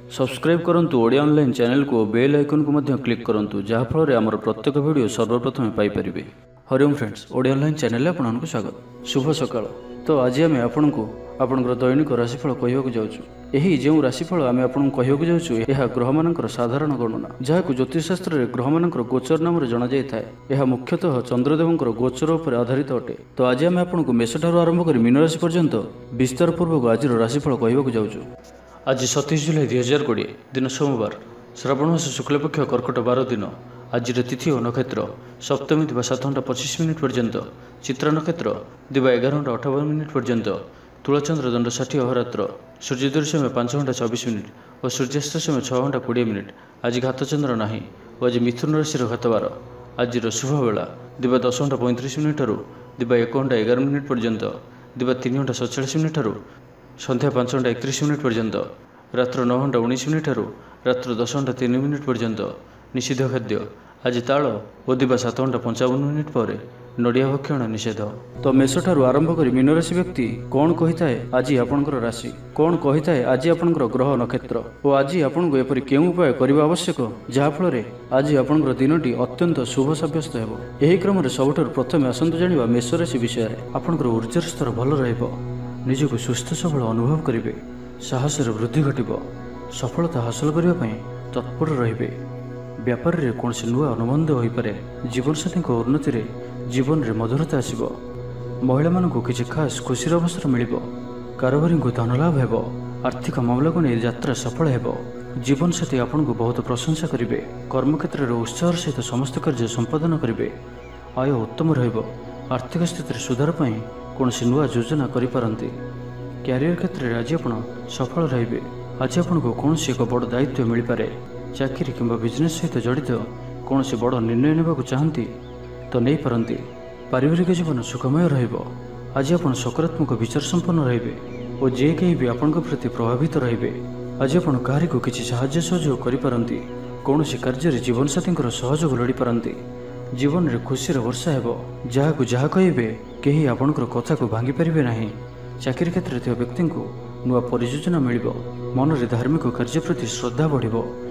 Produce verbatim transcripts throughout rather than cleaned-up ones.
Subscribe करंतु Odia online channel को bell icon को मध्य क्लिक करंतु जहाँ फल आमर प्रत्येक वीडियो सर्वप्रथम पाइपर। Hariom friends, Odia online channel में आपको स्वागत। शुभ सकाळ। तो आज आम आपण को आपणकर दैनिक राशिफल कहवाक जाऊँ। यही जो राशिफल आम आपको कहवाक जाऊँ यह ग्रह मानकर साधारण गणना जहाँ ज्योतिषशास्त्र में ग्रह मानकर गोचर नाम जना जाए। यह मुख्यतः चंद्रदेवंकर गोचर पर आधारित अटे। तो आज आम आपको मेष ठार आरंभ कर मीन राशि पर्यंत विस्तार पूर्वक आज राशिफल कहवाक जाऊँ। आज सतीश जुलाई दुई हजार कोड़े दिन सोमवार, श्रावण मास शुक्लपक्ष कर्कट बार दिन। आज तिथि और नक्षत्र सप्तमी दिवा सात घंटा पचिश मिनिट पर्यंत, चित्रा नक्षत्र दिवा एगार घंटा अठावन मिनिट पर्यंत, तुलाचंद्र दंड षाठी अहोरात्र, सूर्योदय समय पांच घंटा चौबीस मिनिट और सूर्यास्त समय छः घंटा कोड़े मिनिट। आज घातचंद्र ना और आज मिथुन राशि घातबार। आज शुभ बेला दिवा दस घंटा पैंतीस मिनिट दिवा एक घंटा एगार मिनिट पर्यंत, दिवा तीन घंटा सतचाश मिनिट संध्या पांच घंटा एकतीस मिनिट पर्यंत, रात्र नौ घंटा उन्नीस मिनिट रात्र दस घंटा तीन मिनिट पर्यंत। निषिद्ध खाद्य आज ताल और दिवा सात घंटा पंचावन मिनिट पर नड़िया भक्षण निषेध। तो मेष ठारू आरंभ कर मीन राशि व्यक्ति कौन कही थाए आज आपणकर राशि, कौन कही थाए आज आपणकर ग्रह नक्षत्र और आज आपको एपरि केउं उपाय करबा आवश्यक जहाँफल आज आपणकर दिनटी अत्यंत शुभ सब्यस्त हेबो। एही क्रम सबुठारु प्रथमे आसंतु जानिबा मेष राशि विषय में। आपणकर ऊर्जार स्तर भल रहिबो, निजको सुस्थ सबल अनुभव करेंगे, साहस वृद्धि घटब, सफलता हासिल करने तत्पर रे। व्यापार रे कौन से नुआ अनुबंध हो पारे, जीवनसाथी उन्नति रे जीवन में मधुरता आसब, महिला मानक किसी खास खुशी अवसर मिल, कारोबारी को धन लाभ हो, आर्थिक मामला को नहीं यात्रा सफल हो, जीवनसाथी आपन को बहुत प्रशंसा करेंगे, कर्मक्षेत्र में उत्साह सहित समस्त कार्य संपादन करेंगे, आय उत्तम रहिबो, आर्थिक स्थिति सुधार पाई कौन से नुआ योजना करिपारंती। क्यारियर क्षेत्र में आज आप सफल रे। आज आपको कौन से एक बड़ दायित्व मिल पारे, चाकरी किंबा बिजनेस सहित जड़ित कौन से बड़ निर्णय नेबाकू चाहती तो नहीं पारंती। पारिवारिक जीवन सुखमय रहिबो। आज आप सकारात्मक विचार संपन्न रे और जे कहीं भी आपण प्रति प्रभावित रे। आज आप कहारी को किसी साहाय्य सहयोग करिपारंती, कौन से कार्य जीवन साथी सहयोग लोड़ी पारंती। जीवन में खुशी वर्षा हेबो, जहाँ को जहाँ कहे कहीं आपणकर कथा को भांगी पारे ना। चाकरी क्षेत्र में व्यक्ति को नुआ परियोजना मिल, मन में धार्मिक कार्य प्रति श्रद्धा बढ़,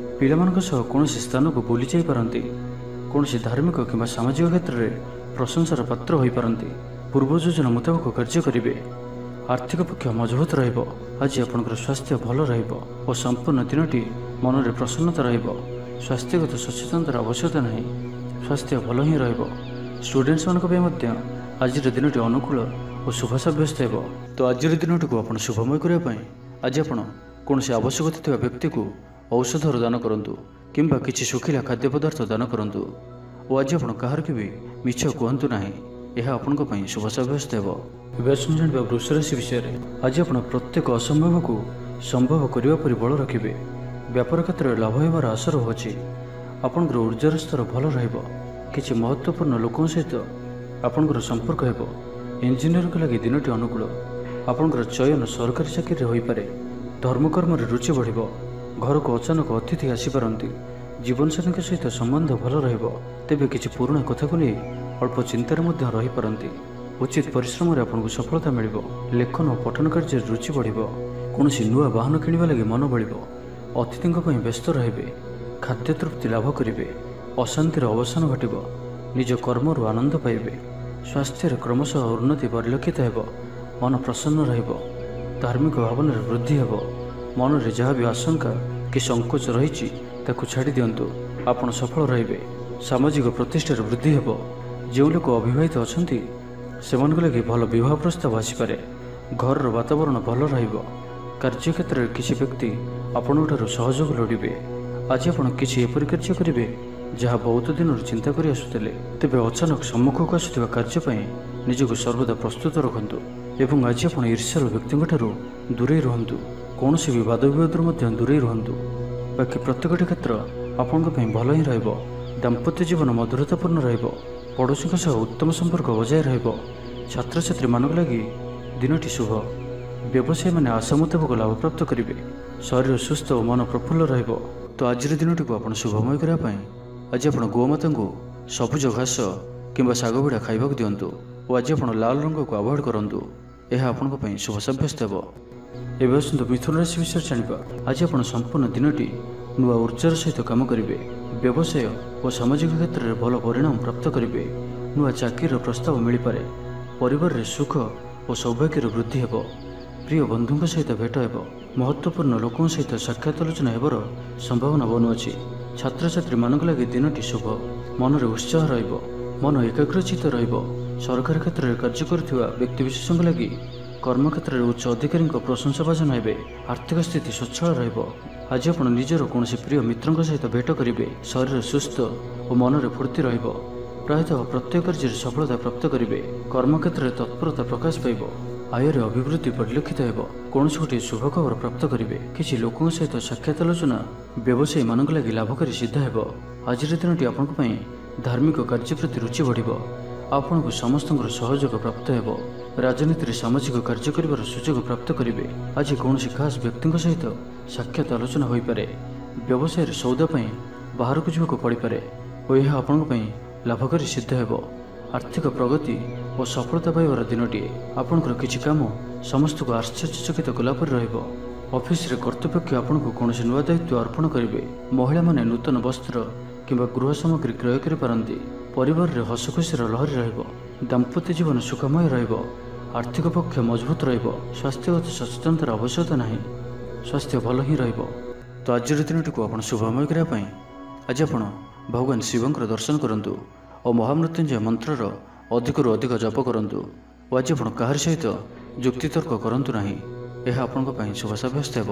पिला कौन स्थान को बुली जा पारती, कौन धार्मिक कि सामाजिक क्षेत्र में प्रशंसार पात्र हो पारती। पूर्व योजना मुताबक कार्य करेंगे, आर्थिक पक्ष मजबूत रहिबो। आज आपणकर स्वास्थ्य भल रहिबो और संपूर्ण दिनटी मन में प्रसन्नता रहिबो। स्वास्थ्यगत सचेतनतार आवश्यकता नहीं, स्वास्थ्य भल ही रहिबो। स्टूडेंट्स मानक आज दिनटी अनुकूल और शुभ सब्यस्त हो। तो आज दिनटी को आप शुभमय करने आज आप कौन से आवश्यकता थी व्यक्ति को औषधर दान करूँ किंबा किसी सुखिला खाद्य पदार्थ दान करूँ और आज आप कहार के भी मिछ कहतु ना, यह आपण शुभ सब्यस्त हो। जाना वृष राशि विषय में। आज आप प्रत्येक असंभव को संभव करने पर बल रखिए। व्यापार क्षेत्र में लाभ होबार आशा रही। आपंकर ऊर्जार स्तर भल रहिबो। किसी महत्वपूर्ण लोकों सहित आपंकर संपर्क हेबो। इंजीनियर लगी दिनटी अनुकूल। आपंकर चयन सरकारी चाकरी हो पारे। धर्मकर्म रुचि बढ़, घर को अचानक अतिथि आसीपारती। जीवनसाथी सहित संबंध भल रहिबो। तेबे किसी पुराणा कथा को नहीं अल्प चिंतार मध्य रही पारती। उचित परिश्रम रे आपको सफलता मिलिबो। लेखन और पठन कार्य रुचि बढ़िबो। कौन सी नुआ वाहन किणवा लगी मन बलिबो। अतिथि व्यस्त रहिबे, खाद्य तृप्ति लाभ करेंगे, अशांतिर अवसान घटब, निज कर्मर आनंद पाइबे। स्वास्थ्य क्रमशः उन्नति परिलक्षित हो, मन प्रसन्न रहिबो। धार्मिक भावन वृद्धि हेबो। मन में जहाँ भी आशंका कि संकोच रही ताकू छाड़ी दिंतु, आपण सफल रहिबे। सामाजिक प्रतिष्ठार वृद्धि हेबो। जो लोक अविवाहित अछंती सेमानक लगी भल विवाह प्रस्ताव आसीपारे। घर वातावरण भल रहिबो। कार्य क्षेत्र में किसी व्यक्ति आपणठारु सहयोग लोड़े। आज आप किसी एपरि कार्य करेंगे जहाँ बहुत दिन चिंता कर आसुले, तेज अचानक सम्मुख को आसुवा कार्य निजक सर्वदा प्रस्तुत रखु एवं आज आप ईर्ष्यार व्यक्ति दूरे रुहतु। कौन से भी वाद विवाद दूरे रुहतु। बाकी प्रत्येक क्षेत्र आपण भल ही रहिबो। दाम्पत्य जीवन मधुरतापूर्ण रहिबो। पड़ोशी सह उत्तम संपर्क बजाय रहिबो। छात्र छात्री मानक लगी दिनटी शुभ। व्यवसायी मैंने आशा मुताबक लाभ प्राप्त करेंगे। शरीर सुस्थ और मन प्रफुल्ल रहिबो। तो आज दिनटी को आप शुभमय करने आज आप गोमाता को सबुज घास किंबा शाग बिड़ा खाइबाक दिंतु और आज आप लाल रंग को अवॉइड करूँ, यह आपण शुभ सब्यस्त हो। ଏବେ ଆସନ୍ତୁ ମିଥୁନ ରାଶି ବିଷୟରେ ଜାଣିବା। ଆଜି ଆପଣ ସମ୍ପୂର୍ଣ୍ଣ ଦିନଟି ନୂଆ ଉର୍ଜାର ସହିତ କାମ କରିବେ। ବ୍ୟବସାୟ ଓ ସାମାଜିକ କ୍ଷେତ୍ରରେ ଭଲ ପରିଣାମ ପ୍ରାପ୍ତ କରିବେ। ନୂଆ ଚାକିରିର ପ୍ରସ୍ତାବ ମିଳିପାରେ। ପରିବାରରେ ସୁଖ ଓ ସୌଭାଗ୍ୟର ବୃଦ୍ଧି ହେବ। ପ୍ରିୟ ବନ୍ଧୁଙ୍କ ସହିତ ଭେଟ ହେବ। ମହତ୍ତ୍ୱପୂର୍ଣ୍ଣ ଲୋକଙ୍କ ସହିତ ସାକ୍ଷାତ ଆଲୋଚନା ହେବାର ସମ୍ଭାବନା ବନୁଅଛି। ଛାତ୍ରଛାତ୍ରୀମାନଙ୍କ ଲାଗି ଦିନଟି ଶୁଭ। ମନରେ ଉତ୍ସାହ ରହିବ। ମନ ଏକାଗ୍ରଚିତ ରହିବ। ସରକାରୀ କ୍ଷେତ୍ରରେ କାର୍ଯ୍ୟ କରୁଥିବା ବ୍ୟକ୍ତିବିଶେଷଙ୍କ ଲାଗି କର୍ମକ୍ଷେତ୍ରରେ ଉଚ୍ଚ ଅଧିକାରୀଙ୍କ ପ୍ରଶଂସାଭାଜନ ହେବେ। ଆର୍ଥିକ ସ୍ଥିତି ସ୍ୱଚ୍ଛଳ ରହିବ। ଆଜି ଆପଣ ନିଜର କୌଣସି ପ୍ରିୟ ମିତ୍ରଙ୍କ ସହିତ ଭେଟ କରିବେ। ଶରୀର ସୁସ୍ଥ ଓ ମନରେ ଫୁର୍ତ୍ତି ରହିବ। ପ୍ରାୟତଃ ପ୍ରତ୍ୟେକ କାର୍ଯ୍ୟରେ ସଫଳତା ପ୍ରାପ୍ତ କରିବେ। କର୍ମକ୍ଷେତ୍ରରେ ତତ୍ପରତା ପ୍ରକାଶ ପାଇବ। ଆୟରେ ଅଭିବୃଦ୍ଧି ପରିଲକ୍ଷିତ ହେବ। କୌଣସି ଗୋଟିଏ ଶୁଭ ଖବର ପ୍ରାପ୍ତ କରିବେ। କିଛି ଲୋକଙ୍କ ସହିତ ସାକ୍ଷାତ ଆଲୋଚନା ବ୍ୟବସାୟୀମାନଙ୍କ ଲାଗି ଲାଭକାରୀ ସିଦ୍ଧ ହେବ। ଆଜିର ଦିନଟି ଆପଣଙ୍କ ପାଇଁ ଧାର୍ମିକ କାର୍ଯ୍ୟ ପ୍ରତି ରୁଚି ବଢ଼ିବ। ଆପଣଙ୍କୁ ସମସ୍ତଙ୍କର ସହଯୋଗ ପ୍ରାପ୍ତ ହେବ। ରାଜନୀତିରେ ସାମାଜିକ କାର୍ଯ୍ୟ କରିବାର ସୁଯୋଗ ପ୍ରାପ୍ତ କରିବେ। ଆଜି କୌଣସି ଖାସ୍ ବ୍ୟକ୍ତିଙ୍କ ସହିତ ସାକ୍ଷାତ ଆଲୋଚନା ହୋଇପାରେ। ବ୍ୟବସାୟରେ ସୌଦା ପାଇଁ ବାହାରକୁ ଯିବାକୁ ପଡ଼ିପାରେ ଓ ଏହା ଆପଣଙ୍କ ପାଇଁ ଲାଭକାରୀ ସିଦ୍ଧ ହେବ। ଆର୍ଥିକ ପ୍ରଗତି ଓ ସଫଳତା ପାଇବାର ଦିନଟିଏ। ଆପଣଙ୍କର କିଛି କାମ ସମସ୍ତଙ୍କୁ ଆଶ୍ଚର୍ଯ୍ୟଚକିତ କଲା ପରି ରହିବ। ଅଫିସରେ କର୍ତ୍ତୃପକ୍ଷ ଆପଣଙ୍କୁ କୌଣସି ନୂଆ ଦାୟିତ୍ୱ ଅର୍ପଣ କରିବେ। ମହିଳାମାନେ ନୂତନ ବସ୍ତ୍ର କିମ୍ବା ଗୃହ ସାମଗ୍ରୀ କ୍ରୟ କରିପାରନ୍ତି। ପରିବାରରେ ହସଖୁସିର ଲହରୀ ରହିବ। ଦାମ୍ପତ୍ୟ ଜୀବନ ସୁଖମୟ ରହିବ। ଆର୍ଥିକ ପକ୍ଷ ମଜବୁତ ରହିବ। ସ୍ୱାସ୍ଥ୍ୟଗତ ସଚେତନତାର ଆବଶ୍ୟକତା ନାହିଁ। ସ୍ୱାସ୍ଥ୍ୟ ଭଲ ହିଁ ରହିବ। ତ ଆଜିର ଦିନଟିକୁ ଆପଣ ଶୁଭମୟ କରିବା ପାଇଁ ଆଜି ଆପଣ ଭଗବାନ ଶିବଙ୍କର ଦର୍ଶନ କରନ୍ତୁ ଓ ମହାମୃତ୍ୟୁଞ୍ଜୟ ମନ୍ତ୍ରର ଅଧିକରୁ ଅଧିକ ଜପ କରନ୍ତୁ ଓ ଆଜି ଆପଣ କାହାରି ସହିତ ଯୁକ୍ତିତର୍କ କରନ୍ତୁ ନାହିଁ। ଏହା ଆପଣଙ୍କ ପାଇଁ ଶୁଭ ସାବ୍ୟସ୍ତ ହେବ।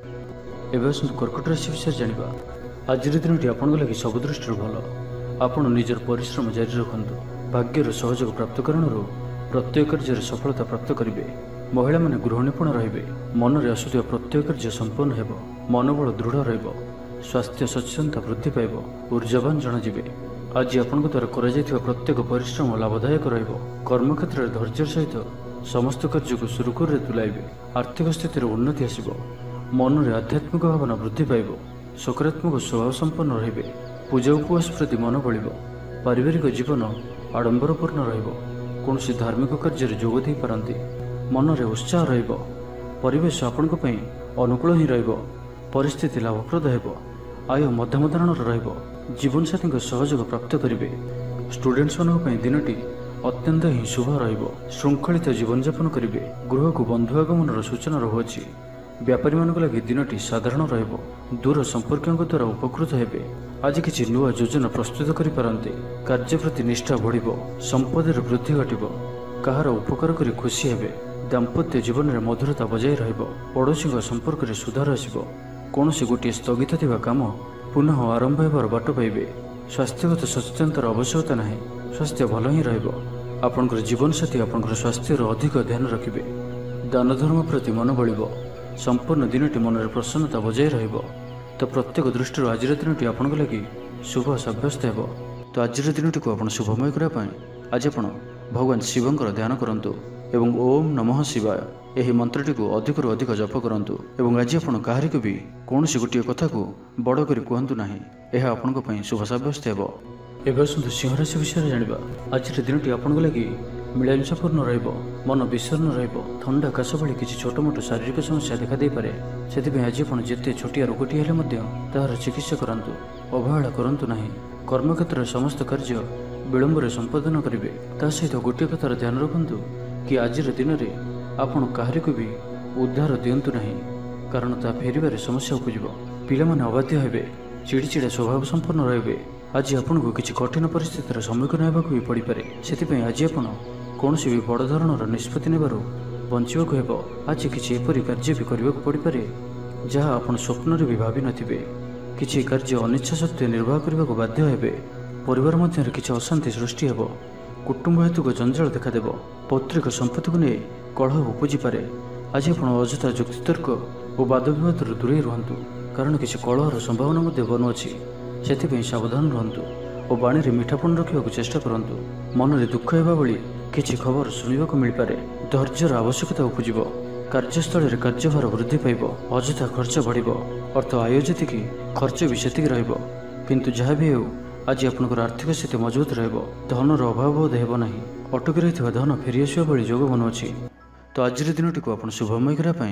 ଏବେ ଆସନ୍ତୁ କର୍କଟ ରାଶି ବିଷୟରେ ଜାଣିବା। ଆଜିର ଦିନଟି ଆପଣଙ୍କ ଲାଗି ସବୁ ଦୃଷ୍ଟିରୁ ଭଲ। ଆପଣ ନିଜର ପରିଶ୍ରମ ଜାରି ରଖନ୍ତୁ। ଭାଗ୍ୟର ସହଯୋଗ ପ୍ରାପ୍ତ କାରଣରୁ ପ୍ରତ୍ୟେକ କାର୍ଯ୍ୟରେ ସଫଳତା ପ୍ରାପ୍ତ କରିବେ। ମହିଳାମାନେ ଗୃହ ନିପୁଣ ରହିବେ। ମନରେ ଆସୁଥିବା ପ୍ରତ୍ୟେକ କାର୍ଯ୍ୟ ସମ୍ପନ୍ନ ହେବ। ମନୋବଳ ଦୃଢ଼ ରହିବ। ସ୍ୱାସ୍ଥ୍ୟ ସଚେତନତା ବୃଦ୍ଧି ପାଇବ। ଉର୍ଜାବାନ ଜଣାଯିବେ। ଆଜି ଆପଣଙ୍କ ଦ୍ୱାରା କରାଯାଇଥିବା ପ୍ରତ୍ୟେକ ପରିଶ୍ରମ ଲାଭଦାୟକ ରହିବ। କର୍ମକ୍ଷେତ୍ରରେ ଧୈର୍ଯ୍ୟର ସହିତ ସମସ୍ତ କାର୍ଯ୍ୟକୁ ସୁରୁଖୁରୁରେ ତୁଲାଇବେ। ଆର୍ଥିକ ସ୍ଥିତିରେ ଉନ୍ନତି ଆସିବ। ମନରେ ଆଧ୍ୟାତ୍ମିକ ଭାବନା ବୃଦ୍ଧି ପାଇବ। ସକାରାତ୍ମକ ସ୍ୱଭାବ ସମ୍ପନ୍ନ ରହିବେ। ପୂଜା ଉପବାସ ପ୍ରତି ମନ ବଳିବ। ପାରିବାରିକ ଜୀବନ ଆଡ଼ମ୍ବରପୂର୍ଣ୍ଣ ରହିବ। କୌଣସି ଧାର୍ମିକ କାର୍ଯ୍ୟରେ ଯୋଗ ଦେଇପାରନ୍ତି। ମନରେ ଉତ୍ସାହ ରହିବ। ପରିବେଶ ଆପଣଙ୍କ ପାଇଁ ଅନୁକୂଳ ହିଁ ରହିବ। ପରିସ୍ଥିତି ଲାଭପ୍ରଦ ହେବ। ଆୟ ମଧ୍ୟମ ଧରଣର ରହିବ। ଜୀବନସାଥୀଙ୍କ ସହଯୋଗ ପ୍ରାପ୍ତ କରିବେ। ଷ୍ଟୁଡେଣ୍ଟସମାନଙ୍କ ପାଇଁ ଦିନଟି ଅତ୍ୟନ୍ତ ହିଁ ଶୁଭ ରହିବ। ଶୃଙ୍ଖଳିତ ଜୀବନଯାପନ କରିବେ। ଗୃହକୁ ବନ୍ଧୁ ଆଗମନର ସୂଚନା ରହୁଅଛି। ବ୍ୟାପାରୀମାନଙ୍କ ଲାଗି ଦିନଟି ସାଧାରଣ ରହିବ। ଦୂର ସମ୍ପର୍କୀୟଙ୍କ ଦ୍ୱାରା ଉପକୃତ ହେବେ। ଆଜି କିଛି ନୂଆ ଯୋଜନା ପ୍ରସ୍ତୁତ କରିପାରନ୍ତି। କାର୍ଯ୍ୟ ପ୍ରତି ନିଷ୍ଠା ବଢ଼ିବ। ସମ୍ପଦରେ ବୃଦ୍ଧି ଘଟିବ। କାହାର ଉପକାର କରି ଖୁସି ହେବେ। ଦାମ୍ପତ୍ୟ ଜୀବନରେ ମଧୁରତା ବଜାୟ ରହିବ। ପଡ଼ୋଶୀଙ୍କ ସମ୍ପର୍କରେ ସୁଧାର ଆସିବ। କୌଣସି ଗୋଟିଏ ସ୍ଥଗିତ ଥିବା କାମ ପୁନଃ ଆରମ୍ଭ ହେବାର ବାଟ ପାଇବେ। ସ୍ୱାସ୍ଥ୍ୟଗତ ସଚେତନତାର ଆବଶ୍ୟକତା ନାହିଁ। ସ୍ୱାସ୍ଥ୍ୟ ଭଲ ହିଁ ରହିବ। ଆପଣଙ୍କର ଜୀବନସାଥୀ ଆପଣଙ୍କର ସ୍ୱାସ୍ଥ୍ୟର ଅଧିକ ଧ୍ୟାନ ରଖିବେ। ଦାନ ଧର୍ମ ପ୍ରତି ମନ ବଳିବ। ସମ୍ପୂର୍ଣ୍ଣ ଦିନଟି ମନରେ ପ୍ରସନ୍ନତା ବଜାୟ ରହିବ। ତ ପ୍ରତ୍ୟେକ ଦୃଷ୍ଟିରୁ ଆଜିର ଦିନଟି ଆପଣଙ୍କ ଲାଗି ଶୁଭ ସାବ୍ୟସ୍ତ ହେବ। ତ ଆଜିର ଦିନଟିକୁ ଆପଣ ଶୁଭମୟ କରିବା ପାଇଁ ଆଜି ଆପଣ ଭଗବାନ ଶିବଙ୍କର ଧ୍ୟାନ କରନ୍ତୁ ଏବଂ ଓମ୍ ନମଃ ଶିବାୟ ଏହି ମନ୍ତ୍ରଟିକୁ ଅଧିକରୁ ଅଧିକ ଜପ କରନ୍ତୁ। ଏବଂ ଆଜି ଆପଣ କାହାରିକୁ ବି କୌଣସି ଗୋଟିଏ କଥାକୁ ବଡ଼ କରି କୁହନ୍ତୁ ନାହିଁ। ଏହା ଆପଣଙ୍କ ପାଇଁ ଶୁଭ ସାବ୍ୟସ୍ତ ହେବ। ଏବେ ଆସନ୍ତୁ ସିଂହ ରାଶି ବିଷୟରେ ଜାଣିବା। ଆଜିର ଦିନଟି ଆପଣଙ୍କ ଲାଗି ମିଳାମିଶାପୂର୍ଣ୍ଣ ରହିବ। ମନ ବିଷର୍ଣ୍ଣ ରହିବ। ଥଣ୍ଡା କାଶ ଭଳି କିଛି ଛୋଟମୋଟ ଶାରୀରିକ ସମସ୍ୟା ଦେଖାଦେଇପାରେ। ସେଥିପାଇଁ ଆଜି ଆପଣ ଯେତେ ଛୋଟିଆ ରୋଗଟି ହେଲେ ମଧ୍ୟ ତାହାର ଚିକିତ୍ସା କରାନ୍ତୁ। ଅବହେଳା କରନ୍ତୁ ନାହିଁ। କର୍ମକ୍ଷେତ୍ରରେ ସମସ୍ତ କାର୍ଯ୍ୟ ବିଳମ୍ବରେ ସମ୍ପାଦନ କରିବେ। ତା ସହିତ ଗୋଟିଏ କଥାର ଧ୍ୟାନ ରଖନ୍ତୁ କି ଆଜିର ଦିନରେ ଆପଣ କାହାରିକୁ ବି ଉଦ୍ଧାର ଦିଅନ୍ତୁ ନାହିଁ, କାରଣ ତାହା ଫେରିବାରେ ସମସ୍ୟା ଉପୁଜିବ। ପିଲାମାନେ ଅବାଧ୍ୟ ହେବେ। ଚିଡ଼ିଚିଡ଼ା ସ୍ୱଭାବ ସମ୍ପନ୍ନ ରହିବେ। ଆଜି ଆପଣଙ୍କୁ କିଛି କଠିନ ପରିସ୍ଥିତିର ସମ୍ମୁଖୀନ ହେବାକୁ ବି ପଡ଼ିପାରେ। ସେଥିପାଇଁ ଆଜି ଆପଣ କୌଣସି ବି ବଡ଼ ଧରଣର ନିଷ୍ପତ୍ତି ନେବାରୁ ବଞ୍ଚିବାକୁ ହେବ। ଆଜି କିଛି ଏପରି କାର୍ଯ୍ୟ ବି କରିବାକୁ ପଡ଼ିପାରେ ଯାହା ଆପଣ ସ୍ୱପ୍ନରେ ବି ଭାବିନଥିବେ। କିଛି କାର୍ଯ୍ୟ ଅନିଚ୍ଛା ସତ୍ତ୍ୱେ ନିର୍ବାହ କରିବାକୁ ବାଧ୍ୟ ହେବେ। ପରିବାର ମଧ୍ୟରେ କିଛି ଅଶାନ୍ତି ସୃଷ୍ଟି ହେବ। କୁଟୁମ୍ବ ହେତୁକ ଜଞ୍ଜାଳ ଦେଖାଦେବ। ପୈତୃକ ସମ୍ପତ୍ତିକୁ ନେଇ କଳହ ଉପୁଜିପାରେ। ଆଜି ଆପଣ ଅଯଥା ଯୁକ୍ତିତର୍କ ଓ ବାଦବିବାଦରୁ ଦୂରେଇ ରୁହନ୍ତୁ, କାରଣ କିଛି କଳହର ସମ୍ଭାବନା ମଧ୍ୟ ବନୁଅଛି। ସେଥିପାଇଁ ସାବଧାନ ରୁହନ୍ତୁ ଓ ବାଣୀରେ ମିଠାପଣ ରଖିବାକୁ ଚେଷ୍ଟା କରନ୍ତୁ। ମନରେ ଦୁଃଖ ହେବା ଭଳି କିଛି ଖବର ଶୁଣିବାକୁ ମିଳିପାରେ। ଧୈର୍ଯ୍ୟର ଆବଶ୍ୟକତା ଉପୁଜିବ। କାର୍ଯ୍ୟସ୍ଥଳରେ କାର୍ଯ୍ୟଭାର ବୃଦ୍ଧି ପାଇବ। ଅଯଥା ଖର୍ଚ୍ଚ ବଢ଼ିବ। ଅର୍ଥ ଆୟ ଯେତିକି ଖର୍ଚ୍ଚ ବି ସେତିକି ରହିବ। କିନ୍ତୁ ଯାହା ବି ହେଉ ଆଜି ଆପଣଙ୍କର ଆର୍ଥିକ ସ୍ଥିତି ମଜବୁତ ରହିବ। ଧନର ଅଭାବ ବୋଧ ହେବ ନାହିଁ। ଅଟକି ରହିଥିବା ଧନ ଫେରିଆସିବା ଭଳି ଯୋଗ ବନୁଅଛି। ତ ଆଜିର ଦିନଟିକୁ ଆପଣ ଶୁଭମୟ କରିବା ପାଇଁ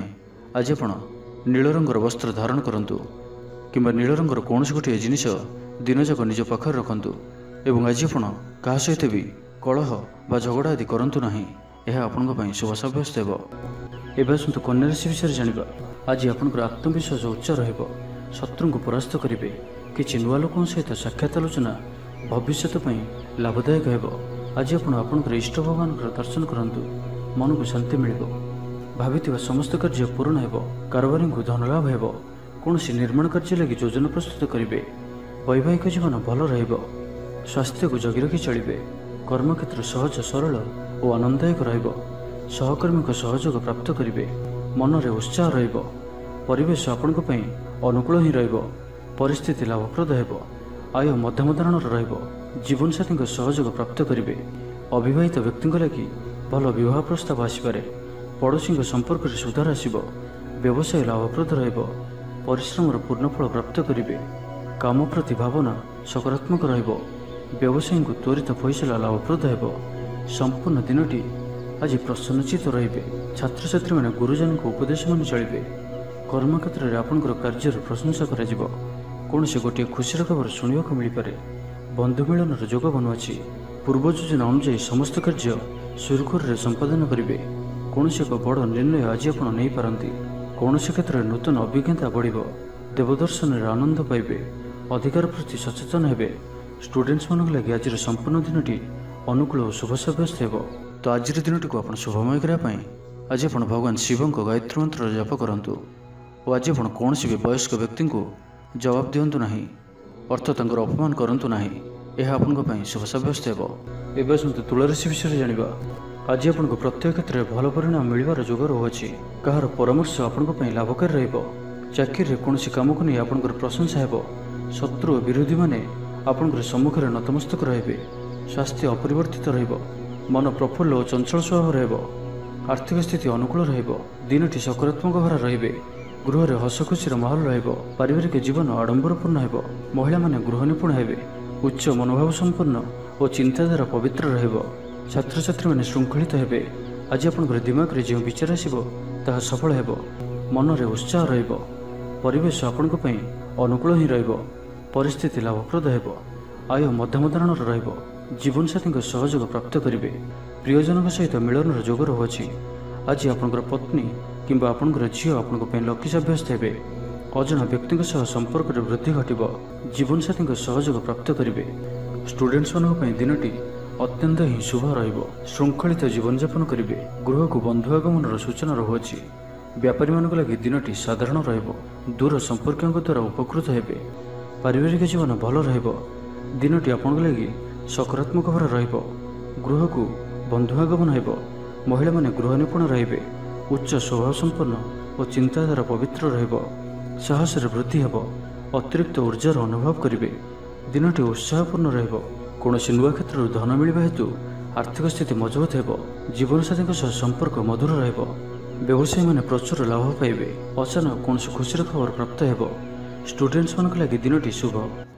आज आपण नील रंगर वस्त्र धारण करंतु किंबा नील रंगर कौन गोटे जिनिस दिन जाक निज पाखे रखंतु एवं आज आपण क्या सहित भी कलह बा झगड़ा आदि करंतु नहीं। यह आपण शुभ साब्यस्त हो। एवं आसतु कन्या राशि विषय जानिबा। आज आपंकर आत्मविश्वास उच्च रहिबो, शत्रु को परास्त करेंगे। किछि नुआ लोकों सहित साक्षात आलोचना भविष्य लाभदायक हेबो। आज आपण आपंकर इष्ट भगवान दर्शन करंतु, मन को शांति मिलिबो। भाविथिबा समस्त कार्य पूर्ण हेबो। कारोबारी को धन लाभ हेबो। कौनसी निर्माण कार्य लगी योजना प्रस्तुत करेंगे। वैवाहिक जीवन भल रहिबो। स्वास्थ्य को जगी रखी चलिबे। कर्मक्षेत्र सहज सरल और आनंददायक रहिबो। सहकर्मी को सहयोग प्राप्त करेंगे। मन में उत्साह रहिबो। परिवेश आपण अनुकूल ही रहिबो। परिस्थिति लाभप्रद हेबो। आय मध्यम धरणर रहिबो। जीवनसाथी को सहयोग प्राप्त करेंगे। अविवाहित व्यक्ति लगी भल विवाह प्रस्ताव आसपे। पड़ोशी संपर्क में सुधार आसब। व्यवसाय लाभप्रद रहिबो। परिश्रम पूर्णफल प्राप्त करेंगे। काम प्रति भावना सकारात्मक रहिबो। व्यवसायी को त्वरित फैसला लाभप्रद हेबो। संपूर्ण दिनटी आज प्रसन्नचित रहिबे। छात्र छात्री मैंने गुरुजन को उपदेश मान चलिबे। कर्मक्षेत्र में आपंकर कार्य प्रशंसा करा जिवो। कौन से गोटे खुशी खबर शुणा को मिल पारे। बंधु मिलन जोग बनुआछि। पूर्व योजना अनुसार समस्त कार्य सुरखुर संपादन करेंगे। कौन से एक बड़ निर्णय आज आप नहीं पारती। कौन से क्षेत्र में नूतन अभिज्ञता बढ़िबो। देवदर्शन आनंद पाइबे। अधिकार प्रति सचेतन हेबे। स्टूडेंट्स मान लगे आज संपूर्ण दिनटी अनुकूल और शुभ साब्यस्त हो। तो आज दिन को आप शुभमय करने आज आप भगवान शिव को गायत्री मंत्र जप करूँ और आज आप कौन भी वयस्क व्यक्ति को जवाब दिंतु ना, अर्थात अपमान करूँ ना। यह आपण शुभ साब्यस्त हो। एवं आसतु तुला राशि विषय जानिबा। आज आपण प्रत्येक क्षेत्र में भल परिणाम मिलवार जोग रहुछि। कहार परामर्श आपण लाभकारी रहिबो। चाकरी कौन काम को नहीं आपंकर प्रशंसा हेबो। शत्रु विरोधी माने आपंकर सम्मुखें नतमस्तक रहिबे। स्वास्थ्य अपरिवर्तित रहिबो। मन प्रफुल्ल और चंचल स्वभाव रहिबो। आर्थिक स्थिति अनुकूल रहिबो। दिनटी सकारात्मक भार रहिबे। गृह में हस खुशीर माहौल रहिबो। पारिवारिक जीवन आडंबरपूर्ण हेबो। महिला माने गृह निपुण हेबे। उच्च मनोभाव संपन्न और चिंताधारा पवित्र रहिबो। छात्र छात्री मैंने श्रृंखलित हेबे। आज आपंकर दिमाग में जो विचार आसिबो ताहा सफल हेबो। मन में उत्साह रहिबो। परिवेश आपण अनुकूल ही रहिबो। परिस्थिति लाभप्रद हेबो। आय मध्यम धरणर रहिबो। जीवनसाथी सहयोग प्राप्त करेंगे। प्रियजन सहित मिलन जोग रहुछि। आज आपंकर पत्नी किंबा आपंकर झील आपण लकी साब्यस्त हेबे। अजना व्यक्ति संपर्क में वृद्धि घटिबो। जीवनसाथी सहयोग प्राप्त करेंगे। स्टूडेंट्स मान दिनटी अत्यंत ही शुभ रहिबो। श्रृंखलित जीवन यापन करेंगे। गृह को बंधु आगमन सूचना रहुछि। व्यापारी मान लगी दिनटी साधारण रहिबो। दूर संपर्कों द्वारा उपकृत हेबे। पारिवारिक जीवन भल रहिबो। दिनटी आपण लगी सकारात्मक भाव रहिबो। गृह को बंधु आगमन हेबो। महिला माने गृह निपुण रहिबे। उच्च स्वभाव संपन्न और चिंताधारा पवित्र रहिबो। साहस वृद्धि हेबो। अतिरिक्त ऊर्जार अनुभव करेंगे। दिनटी उत्साहपूर्ण रहिबो। कौन नुआ क्षेत्र धन मिलवा हेतु आर्थिक स्थिति मजबूत हेबो। जीवनसाथी संपर्क मधुर रहिबो। व्यवसायी माने प्रचुर लाभ पाइबे। अचानक कौन खुशी खबर प्राप्त हेबो। स्टूडेंट्स मान लगी दिनटी शुभ।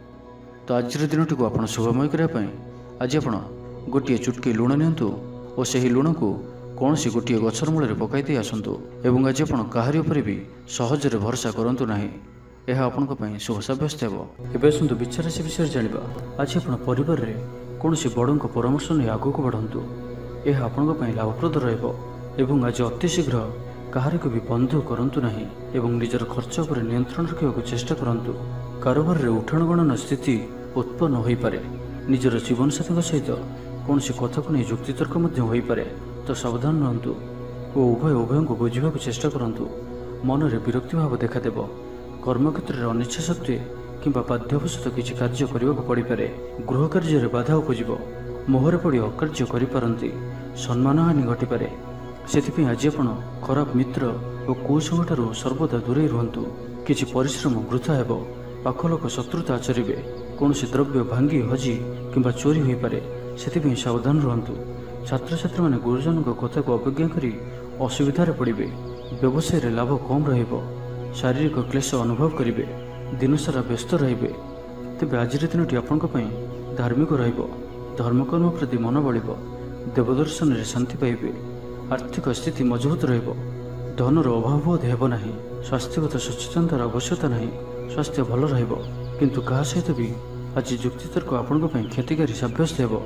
तो आज दिनटी को आप शुभमय करने आज आप गोटे चुटकी लुण नियंतु और से लुण को कौन सी गोटे गचर मूल पकई दे आसतु एवं आज आप कहारी उपर भी सहजरे भरोसा करूँ ना। यह आपण शुभ साब्यस्त हो। एवं आसतु विचार राशि विषय जानिबा। आज आप परिवार में कौन बड़ परामर्श नहीं आगक बढ़ंतु। यह आपण लाभप्रद रहिबो। एवं आज अति शीघ्र कहारी को भी बंधु करंतु नहीं एवं निजर खर्च पर नियंत्रण रखा चेष्टा करंतु। कारोबार रे उठाण गणन स्थिति उत्पन्न हो पारे। निजर जीवनसाथी सहित कौन कथा को नहीं युक्तितर्क हो पारे, तो सावधान रहंतु और उभय उभय को बुझा चेष्टा करंतु। मन में विरक्ति भाव देखादेव। कर्मक्षेत्र में अनिच्छा सत्वे किंबा बाध्यवशत किसी कार्य करने को पड़ पारे। गृह कार्य बाधा उपजिव। मोहरे पड़ अकार्य करिपारंती। सम्मान हानि घटिपारे। सेथिपि आज आपण खराब मित्र और कुसंग सर्वदा दूरे रुहंतु। किछि परिश्रम वृथा हेबो। पाख लोक शत्रुता आचरिबे। कौन द्रव्य भांगी हजि किंबा चोरी हो पारे, सेथिपि सावधान रुहंतु। छात्र छात्री माने गुरुजन कथा को अवज्ञा करी असुविधार पड़े। व्यवसाय लाभ कम रहिबो। शारीरिक क्लेश अनुभव करेंगे। दिन सारा व्यस्त रहिबे। तेबे आज दिनटी आपण धार्मिक रहिबो। धर्मकर्म प्रति मन बढ़िबो। देवदर्शन रे शांति पाइबे। आर्थिक स्थिति मजबूत रहिबो। धनर अभाव बोध हेब नाही। स्वास्थ्यगत सचेतनतार आवश्यकता नहीं। स्वास्थ्य भल रहिब किंतु कहा सहित भी आज जुक्तितर्क आपंक क्षतिकारी सब्यस्त हेब।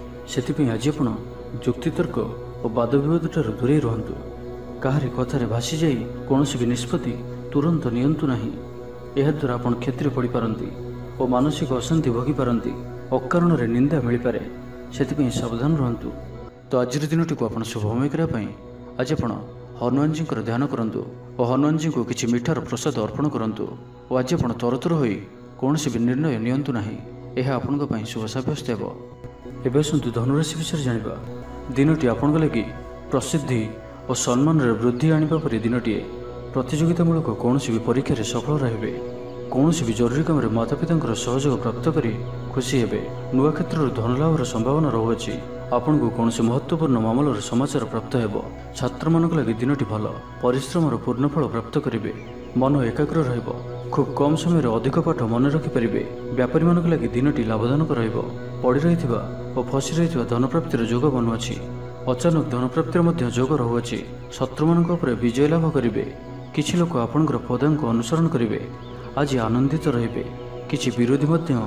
से आज आप जुक्तितर्क और वाद विवाद ठार दूरे रुहतु। काहारी कथार भासी जाई कौन भी निष्पत्ति तुरंत नियंतु नहीं। याद्वारा आप क्षति पड़ पारती और मानसिक अशांति भोगी पारती। अकारण निंदा मिल पारे। से सावधान रुहतु। तो आज दिन टी आप शुभमय करने आज आप हनुमान जी ध्यान करूँ और हनुमान जी को किसी मिठार प्रसाद अर्पण करूँ। और आज आप तरतर हो कौन भी निर्णय नियंतु नहीं। यह आपण शुभ सब्यस्त हो। एवं आसतु धनुराशि विषय जाना। दिनटी आपण लगी प्रसिद्धि और सम्मान वृद्धि आने पर दिनटीए। प्रतियोगितामूलक कौन भी परीक्षा सफल रहे। कौन भी जरूरी काम माता पिता सहयोग प्राप्त कर खुशी हे। नुआ क्षेत्र धन लाभर संभावना रहुअछि। आपन को कौन से महत्वपूर्ण मामलार समाचार प्राप्त हो। छात्र मान लगी दिनटी भल। परिश्रम पूर्णफल प्राप्त करेंगे। मन एकाग्र रहिबो। खूब कम समय अधिक पाठ मन रखिपारे। व्यापारी मान लगी दिनटी लाभदायक रहिबो। पड़ी रही और फसी रही धन प्राप्तिर जोग बनुअछि। अचानक धन प्राप्तिर जोग रहुअछि। शत्रु मान विजय लाभ करेंगे। किछि लोक आपणकर पदांक अनुसरण करेंगे। आज आनंदित रहिबे। किछि विरोधी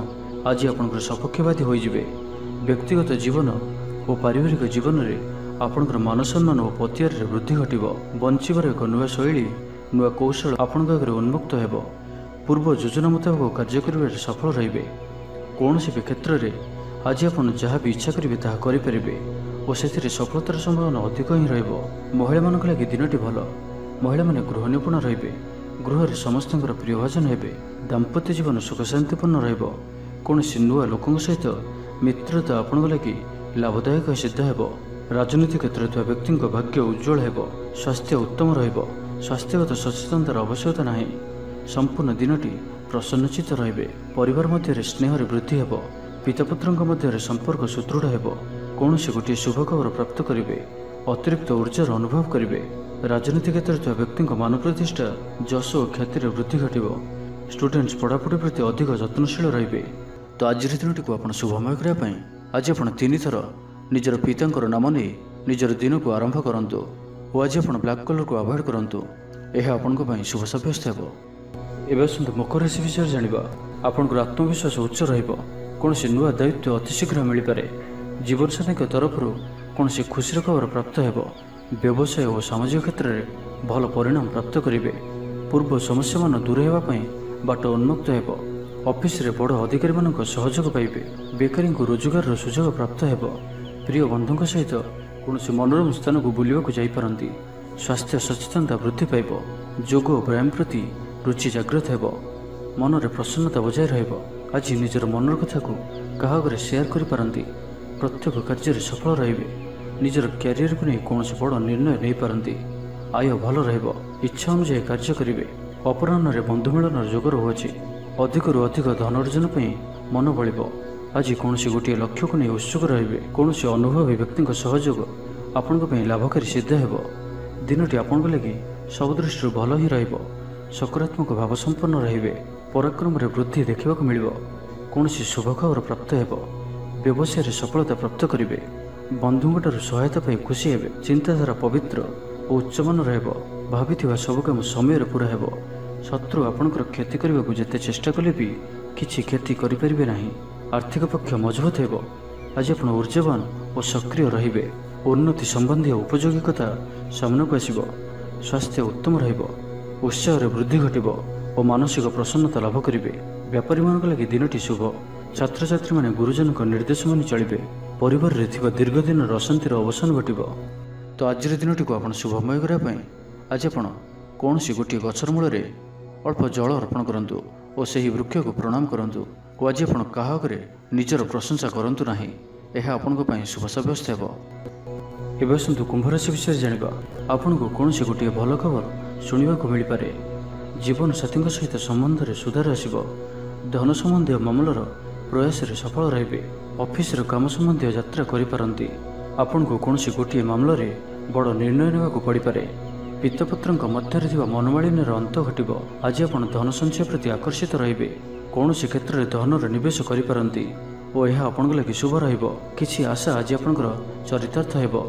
आज आपणकर सपक्षवादी होइजिबे। व्यक्तिगत जीवन और पारिवारिक जीवन में आपणकर मान सम्मान और पतियार वृद्धि घटिबो। बंचिबार एक नुआ शैली नुआ कौशल आपणक आगे उन्मुक्त हेबो। पूर्व योजना मुताबक कार्य करिबारे सफल रहिबे। कौन भी क्षेत्र में आज आप जहाँ भी इच्छा करेंगे ताहा करेंगे और से सफलतार संभावना अधिक ही रहिबो। महिला मान लगी दिनटी भल। महिला माने गृह निपुण रहिबे। गृह समस्त प्रियभाजन हेबे। दाम्पत्य जीवन सुख शांतिपूर्ण रहिबो। कौन नुआ लोकों सहित मित्रता आपण लगी लाभदायक सिद्ध हेब। राजनीति क्षेत्र में व्यक्ति भाग्य उज्जवल हेब। स्वास्थ्य उत्तम रहिबो। स्वास्थ्यगत सचेतनतार आवश्यकता नहीं। संपूर्ण दिनटी प्रसन्नचित रहिबे। परिवार मध्य स्नेह वृद्धि हेब। पितापुत्र मध्य संपर्क सुदृढ़ हेब। कौन से गोटे शुभ खबर प्राप्त करेंगे। अतिरिक्त ऊर्जार अनुभव करेंगे। राजनीति क्षेत्र में व्यक्ति मान प्रतिष्ठा जश और ख्यातिर वृद्धि घटिबो। स्टूडेंट्स पढ़ापढ़ी प्रति अधिक यत्नशील रहिबे। तो आज दिनटी को आप शुभमय करने आज आप तीन थर निजर पिता नाम नहीं निजर दिन को आरंभ करूँ। और आज आप ब्लैक कलर को अवॉइड करूँ। यह आपण शुभ सब्यस्त हो। एवं आसतु मकर राशि विषय जाना। आपंकर आत्मविश्वास उच्च रहिबो। कौन से नुआ दायित्व अतिशीघ्र मिल पारे। जीवनसाथी तरफ कौन से खुशी खबर प्राप्त हो। व्यवसाय और सामाजिक क्षेत्र में भल परिणाम प्राप्त करेंगे। पूर्व समस्या मान दूर होगापी बाट उन्मुक्त हो। ऑफिस रे बड़ अधिकारी मान सहयोग पाइबे। बेकारी को रोजगार सुजोग प्राप्त हो। प्रिय बंधुों सहित कौन से मनोरम स्थान को बुलवाक जापरती। स्वास्थ्य सचेतनता वृद्धि पाइब। जोग और व्यायाम प्रति रुचि जागृत हो। मन में प्रसन्नता बजाय रहिबो। आज निजर मनर कथा को क्या आगे शेयर करिपारंती। प्रत्येक कार्य सफल रहिबे। निजर क्यारियर को नहीं कौन बड़ निर्णय नहीं पारंती। आय भल रहिबो। इच्छा अनुसार कार्य करेंगे। अपराह्न बंधु मिलन जोग रहुअछि। अधिक रु अधिक धन अर्जन मन बलिबो। आज कौन गोटे लक्ष्य को नहीं उत्सुक रहिबे। कौन अनुभवी व्यक्ति सहयोग आपण लाभकारी सिद्ध हेबो। दिनटी आपण लगी सब दृष्टि भल ही रहिबो। सकारात्मक भाव संपन्न रहिबे। पराक्रम रे वृद्धि देखा मिलिबो। कौन शुभ खबर प्राप्त हेबो। व्यवसाय सफलता प्राप्त करेंगे। बंधुठार सहायता पाई खुशी हेबे। चिंताधारा पवित्र और उच्चमान रहिबो। भाभी सब काम समय पूरा हेबो। शत्रु आपणकर क्षति करने को जिते चेष्टा कले भी किसी क्षति करें नहीं। आर्थिक पक्ष मजबूत हेबो। आज आप ऊर्जावान और सक्रिय रहिबे। उन्नति संबंधी उपयोगिकता सामना को आसिबो। स्वास्थ्य उत्तम रहिबो। उत्साह वृद्धि घटिबो और मानसिक प्रसन्नता लाभ करेंगे। व्यापारी मान लगी दिनटी शुभ। छात्र छात्री माने गुरुजन निर्देश मानि चलिबे। परिवार रे थिबा दीर्घ दिन अशांतिर अवसान घटिबो। तो आज दिनटी को आप शुभमय करने आज आप कौन सी गोटे गछर मूल अल्प जल अर्पण करूँ और से वृक्ष को प्रणाम करूँ। और आज आप क्या निजर प्रशंसा करूँ ना। यह आपण शुभ सब्यस्त हो। एवं आसतु कुंभ राशि विषय जाना। आपन को कौन गोटे भल खबर शुणा मिल पारे। जीवन साथी सहित संबंध में सुधार आसब। धन संबंधी मामलार प्रयास सफल रहिबे। ऑफिस काम संबंधी यात्रा करिपारंती। आपन को कौन गोटे मामला बड़ निर्णय नेबाकू पड़ पारे। पितापुत्र मध्य मनमालिन्य अंत घटिबो। आज आप धन संचय प्रति आकर्षित रहिबे। कौन क्षेत्र में धनर निवेश करिपारंती और यह आपन लगी शुभ रहिबो। किछि आशा आज आपनकर चरितार्थ हेबो।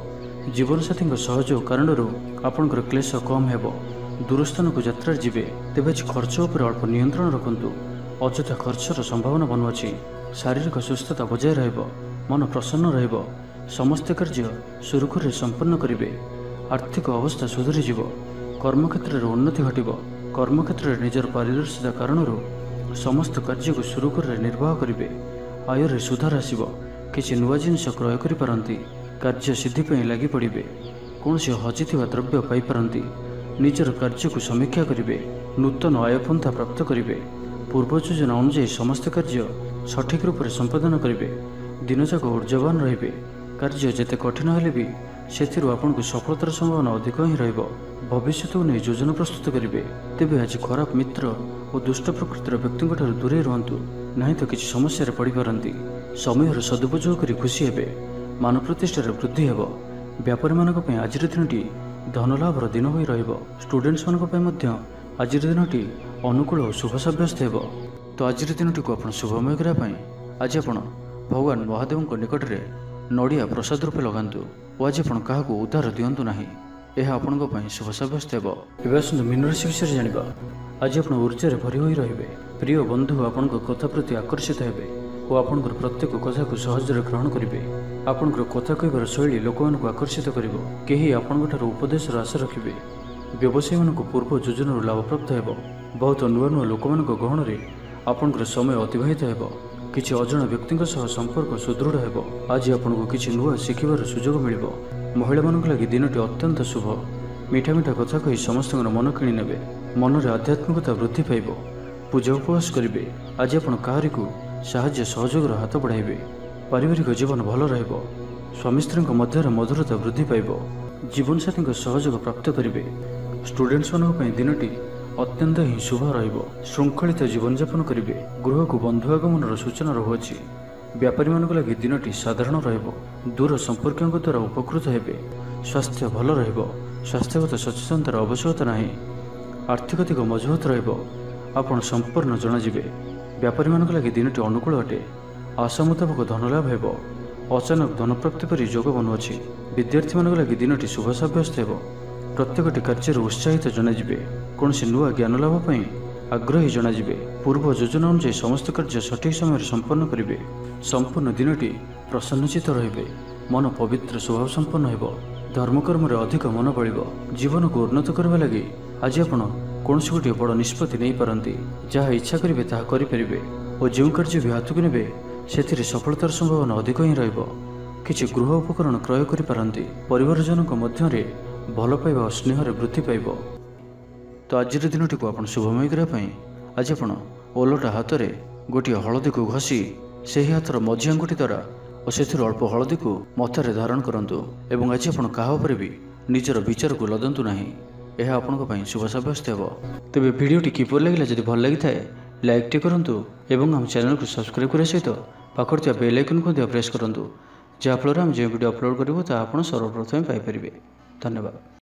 जीवनसाथी सहयोग कारण आपणकर क्लेश कम हेब। दूर स्थान को यात्रा जीवे तेज खर्च उपर अल्प नियंत्रण रखु। अଯଥା खर्चर संभावना बनुअछि। शारीरिक सुस्थता बजाय रहिब, मन प्रसन्न रहिब, समस्त कार्य सुरुखुरे संपन्न करिवे। आर्थिक अवस्था सुधरी जीव, कर्मक्षेत्र में उन्नति घटिब। कर्मक्षेत्र में निजर पारदर्शिता कारण समस्त कार्य को सुरुखुरे निर्वाह करिवे। आयर सुधार आसिब, किछि नुआ जिनिष क्रय करि पारंती। कार्य सिद्धि पई लागि पड़िबे। कोनसी हजिथिबा द्रव्य पाई पारंती। निजर कार्य को समीक्षा करिवे। नूतन आयपंथा प्राप्त करिवे। पूर्व योजना अनुसार समस्त कार्य सठिक रूप से संपादन करेंगे। दिनजाक ऊर्जावान रहिबे। कार्य जेते कठिन हेले भी सेथिरु आपनको सफलतार संभावना अधिक ही रहिबो। भविष्य को नहीं योजना प्रस्तुत करेंगे। तेबे आज खराब मित्र और दुष्ट प्रकृतिर व्यक्तियों ठाରୁ दूरे रुहंतु, नहीं तो किसी समस्या पड़ पारंती। समयर सदुपयोग करी खुशी हेबे। मान प्रतिष्ठार वृद्धि हेब। व्यापारी मानक पय आज दिनटी धनलाभर दिन होई रहिबो। स्टूडेंट्स मानक पय मध्य आज दिनटी अनुकूल और शुभ सब्यस्त हेब। तो आज दिनटी को आपण शुभमय करने आज आप भगवान महादेव निकट में नड़िया प्रसाद रूपे लगातु और आज आप क्या उद्धार दिंतु ना। यह आपण शुभ सब्यस्त हो। आसतु मीन राशि विषय जाना। आज आप ऊर्जा भरी हो रहे। प्रिय बंधु आपण कथा प्रति आकर्षित हे और आपण प्रत्येक कथा को सहजरे ग्रहण करेंगे। आपण कथा कहबार शैली लोक आकर्षित कर कहीं आपण उपदेश आशा रखिए। व्यवसायी मान पूर्व योजन लाभ प्राप्त हो। बहुत नुआ नुआ लोक मान गहन में आपणकर समय अतिबाहित हो। किसी अजणा व्यक्ति संपर्क सुदृढ़ हो। आज आपको किसी नुआ शिखिबार सुजोग मिल। महिला मान लगी दिनटी अत्यंत शुभ। मीठा मीठा कथा कही समस्त मन किणी ने। मन में आध्यात्मिकता वृद्धि पाइब। पूजा उपवास करेंगे। आज आप काहारी को साहाय्य सहयोगर हाथ बढ़ाइबे। पारिवारिक जीवन भल रहिब। स्वामी स्त्री मध्य मधुरता वृद्धि पाइब। जीवनसाथी सहयोग प्राप्त करेंगे। स्टूडेंट्स मान दिनटी अत्यंत ही शुभ रहिब। श्रृंखलित जीवन यापन करेंगे। गृह को बंधु आगमन सूचना रहुअछि। व्यापारी मान लगी दिनटी साधारण रहिब। दूर संपर्कों द्वारा उपकृत हेबे। स्वास्थ्य भल रहिब। स्वास्थ्यगत सचेतनतार आवश्यकता नहीं। आर्थिक दिग मजबूत रहिब। आपण संपूर्ण जनाजिबे। व्यापारी मान लगी दिनटी अनुकूल अटे। आशा मुताबक धनलाभ हेब। अचानक धन प्राप्ति पर योग बनुअछि। विद्यार्थी मान लगी दिनटी शुभ सब्यस्त हेब। प्रत्येकटी कार्य उत्साहित जनाजिबे। कौन नुआ ज्ञान लाभ पाई आग्रही जनाजिबे। पूर्व योजना अनुसार समस्त कार्य सठिक समय संपन्न करेंगे। संपूर्ण दिनटी प्रसन्नचित रहिबे। मन पवित्र स्वभाव संपन्न हेब। धर्मकर्म अधिक मन बल। जीवन को उन्नत करने लगी आज आपण कौन गोटे बड़ निष्पत्ति नहीं पारंती। जहाँ इच्छा करेंगे ताहा करें और जो कार्य भी हाथ को ने से सफलतार संभावना अधिक ही रहिब। किछि गृह उपकरण क्रय करि पारंती। परिवारजनक मध्य भल पाइबा और स्नेह वृद्धि पाइब। तो आज दिनटी को आप शुभमय करने आज आप ओलटा हाथ में गोटे हलदी को घसी से ही हाथर मझी आंगुठी द्वारा और से अल्प हलदी को मथारे धारण करूँ। एवं आज आप क्या भी निजर विचार को लदंतु ना। यह आपण शुभ सब्यस्त हो। तेरे भिडटी किपर लगे जब भल लगी था लाइक टे करूँ और आम चैनल को सब्सक्राइब करने सहित पाखर बेल आइकन को प्रेस करूँ जहाँफल आम जो वीडियो अपलोड करूँ ता आप सर्वप्रथम पाइपर। धन्यवाद।